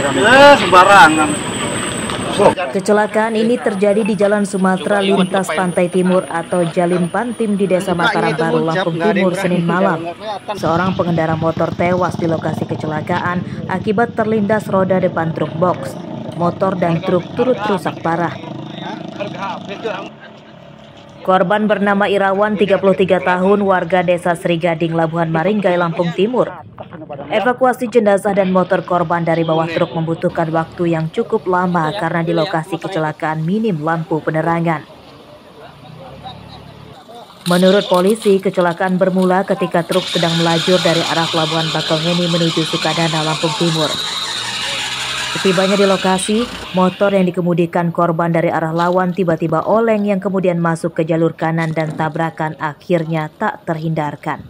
Sembarangan. Kecelakaan ini terjadi di Jalan Sumatera Lintas Pantai Timur atau Jalim Pantim di Desa Mataram Baru, Lampung Timur, Senin malam. Seorang pengendara motor tewas di lokasi kecelakaan akibat terlindas roda depan truk box. Motor dan truk turut rusak parah. Korban bernama Irawan, 33 tahun, warga Desa Sri Gading, Labuhan Maringgai, Lampung Timur. Evakuasi jenazah dan motor korban dari bawah truk membutuhkan waktu yang cukup lama karena di lokasi kecelakaan minim lampu penerangan. Menurut polisi, kecelakaan bermula ketika truk sedang melaju dari arah Pelabuhan Bakauheni menuju Sukadana, Lampung Timur. Setibanya di lokasi, motor yang dikemudikan korban dari arah lawan tiba-tiba oleng yang kemudian masuk ke jalur kanan dan tabrakan akhirnya tak terhindarkan.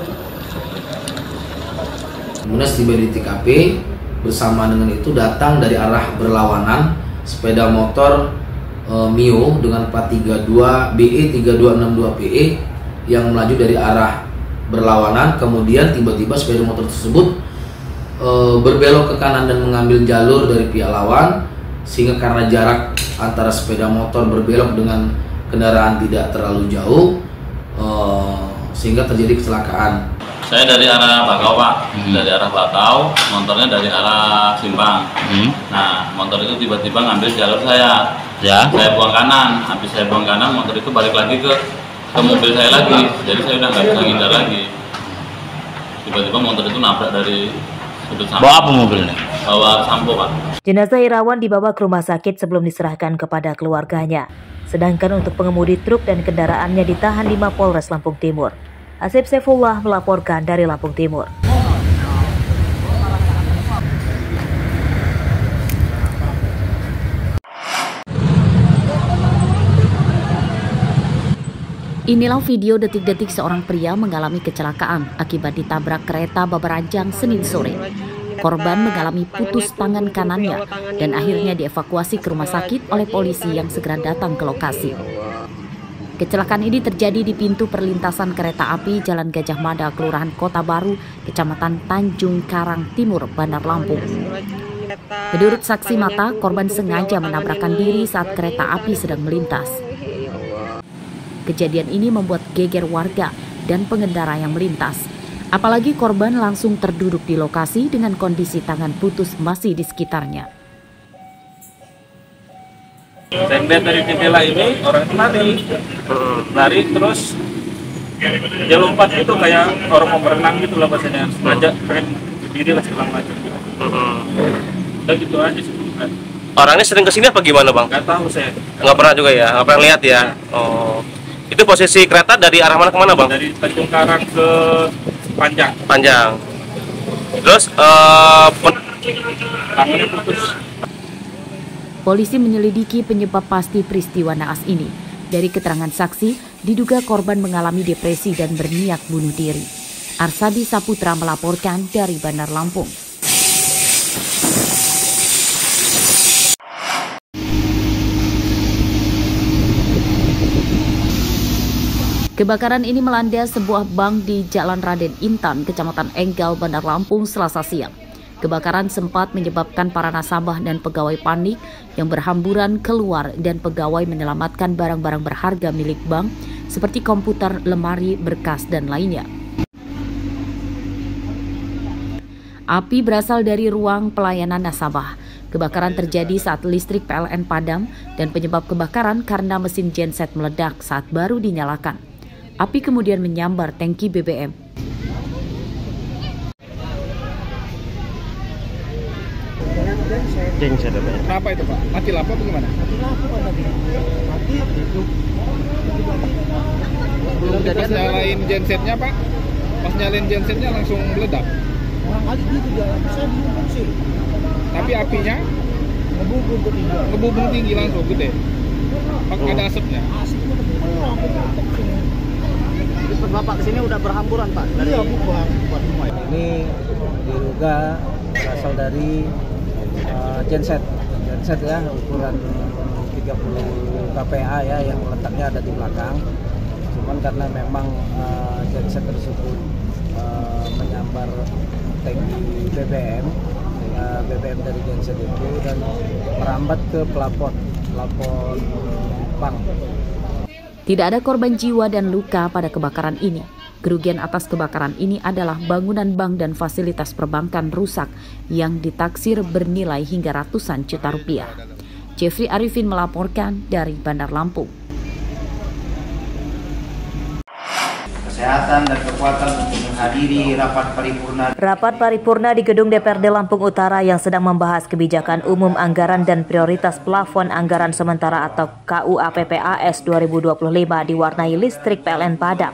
Kemudian tiba di TKP, bersama dengan itu datang dari arah berlawanan sepeda motor Mio dengan plat 32 BE 3262PE yang melaju dari arah berlawanan. Kemudian tiba-tiba sepeda motor tersebut berbelok ke kanan dan mengambil jalur dari pihak lawan, sehingga karena jarak antara sepeda motor berbelok dengan kendaraan tidak terlalu jauh, sehingga terjadi kecelakaan. Saya dari arah Bakau, Pak. Dari arah Bakau, motornya dari arah Simpang. Nah, motor itu tiba-tiba ngambil jalur saya. Ya. Saya buang kanan. Habis saya buang kanan, motor itu balik lagi ke mobil saya lagi. Jadi saya udah nggak bisa ngindar lagi. Tiba-tiba motor itu nabrak dari sudut samping. Bawa apa mobilnya? Bawa sampo, Pak. Jenazah Irawan dibawa ke rumah sakit sebelum diserahkan kepada keluarganya. Sedangkan untuk pengemudi truk dan kendaraannya ditahan di Mapolres Lampung Timur. Asep Saifullah melaporkan dari Lampung Timur. Inilah video detik-detik seorang pria mengalami kecelakaan akibat ditabrak kereta beberanjang Senin sore. Korban mengalami putus tangan kanannya dan akhirnya dievakuasi ke rumah sakit oleh polisi yang segera datang ke lokasi. Kecelakaan ini terjadi di pintu perlintasan kereta api Jalan Gajah Mada, Kelurahan Kota Baru, Kecamatan Tanjung Karang Timur, Bandar Lampung. Menurut saksi mata, korban sengaja menabrakkan diri saat kereta api sedang melintas. Kejadian ini membuat geger warga dan pengendara yang melintas. Apalagi korban langsung terduduk di lokasi dengan kondisi tangan putus masih di sekitarnya. Saya lihat dari jendela ini orang itu lari terus dia lompat gitu kayak orang mau berenang gitu lah bahasanya, sengaja pengen berdiri lah segala macam gitu. Dan gitu aja sih. Orangnya sering kesini apa gimana, Bang? Nggak tahu saya. Nggak pernah juga ya? Nggak pernah lihat ya? Oh. Itu posisi kereta dari arah mana ke mana, Bang? Dari Tanjung Karang ke Panjang. Panjang. Terus tangannya putus. Polisi menyelidiki penyebab pasti peristiwa naas ini. Dari keterangan saksi, diduga korban mengalami depresi dan berniat bunuh diri. Arsadi Saputra melaporkan dari Bandar Lampung. Kebakaran ini melanda sebuah bank di Jalan Raden Intan, Kecamatan Enggal, Bandar Lampung, Selasa siang. Kebakaran sempat menyebabkan para nasabah dan pegawai panik yang berhamburan keluar dan pegawai menyelamatkan barang-barang berharga milik bank seperti komputer, lemari, berkas, dan lainnya. Api berasal dari ruang pelayanan nasabah. Kebakaran terjadi saat listrik PLN padam dan penyebab kebakaran karena mesin genset meledak saat baru dinyalakan. Api kemudian menyambar tangki BBM. genset apa ya? Kenapa itu, Pak? Mati lampu atau gimana? Mati lampu tadi. Mati itu. Belum pas nyalain gensetnya, Pak. Pas nyalain gensetnya langsung meledak. Orang kali gitu dia bisa diukur sih. Tapi apinya ngebubung tinggi langsung gede. Ada asapnya. Asapnya Bapak kesini udah berhamburan, Pak? Iya, bukan semua. Ini diduga berasal dari genset ya, ukuran 30 kPa ya, yang letaknya ada di belakang. Cuman karena memang genset tersebut menyambar tangki BBM, BBM dari genset itu dan merambat ke plafon bank. Tidak ada korban jiwa dan luka pada kebakaran ini. Kerugian atas kebakaran ini adalah bangunan bank dan fasilitas perbankan rusak yang ditaksir bernilai hingga ratusan juta rupiah. Jeffrey Arifin melaporkan dari Bandar Lampung. Kesehatan dan kekuatan untuk menghadiri rapat paripurna. Rapat paripurna di gedung DPRD Lampung Utara yang sedang membahas kebijakan umum anggaran dan prioritas plafon anggaran sementara atau KUAPPAS 2025 diwarnai listrik PLN padam.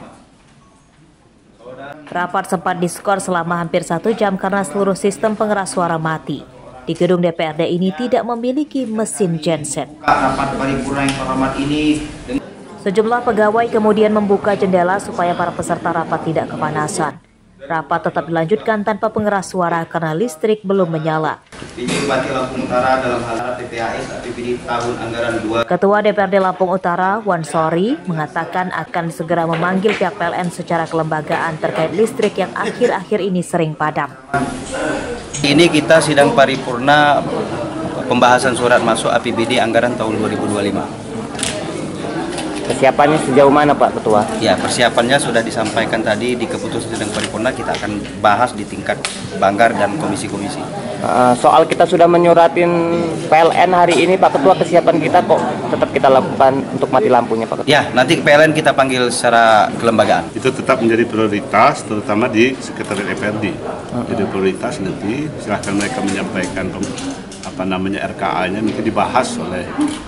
Rapat sempat diskor selama hampir 1 jam karena seluruh sistem pengeras suara mati. Di gedung DPRD ini tidak memiliki mesin genset. Rapat paripurna yang terhormat ini Sejumlah pegawai kemudian membuka jendela supaya para peserta rapat tidak kepanasan. Rapat tetap dilanjutkan tanpa pengeras suara karena listrik belum menyala. Bupati Lampung Utara dalam hal PPAS APBD tahun anggaran 2. Ketua DPRD Lampung Utara, Wan Sori, mengatakan akan segera memanggil pihak PLN secara kelembagaan terkait listrik yang akhir-akhir ini sering padam. Ini kita sidang paripurna pembahasan surat masuk APBD anggaran tahun 2025. Persiapannya sejauh mana Pak Ketua? Ya, persiapannya sudah disampaikan tadi di keputusan sidang paripurna, kita akan bahas di tingkat banggar dan komisi-komisi. Soal kita sudah menyuratin PLN hari ini Pak Ketua, kesiapan kita kok tetap kita lakukan untuk mati lampunya Pak Ketua? Ya, nanti PLN kita panggil secara kelembagaan. Itu tetap menjadi prioritas, terutama di Sekretariat DPRD. Jadi prioritas nanti silahkan mereka menyampaikan RKA-nya, nanti dibahas oleh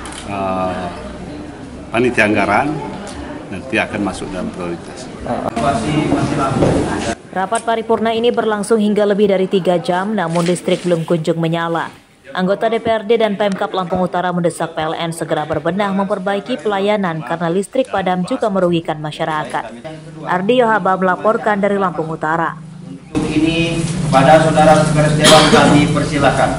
panitia anggaran, nanti akan masuk dalam prioritas. Rapat paripurna ini berlangsung hingga lebih dari 3 jam, namun listrik belum kunjung menyala. Anggota DPRD dan Pemkab Lampung Utara mendesak PLN segera berbenah memperbaiki pelayanan karena listrik padam juga merugikan masyarakat. Ardi Yohaba melaporkan dari Lampung Utara. Untuk ini, pada saudara Sekretaris Dewan kami persilakan.